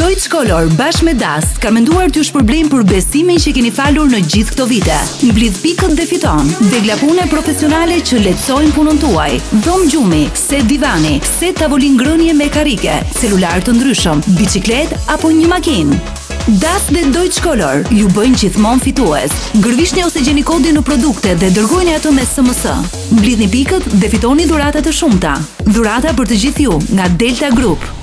Deutsche Color bashkë me Dust ka menduar t'ju shpërblejmë për besimin që keni falur në gjithë këto vite. Mblidh pikët dhe fiton. Degla pune profesionale që lehtësojnë punën tuaj. Dhomë gjumi, set divani, set tavolin ngrënie me karike, celular të ndryshëm, biciklet apo një makinë. Dust dhe Deutsche Color ju bëjnë gjithmonë fitues. Gërvishni ose gjeni kodin në produkte dhe dërgojni ato me SMS. Mblidhni pikët dhe fitoni dhurata të shumta. Dhurata për të gjithë ju nga Delta Group.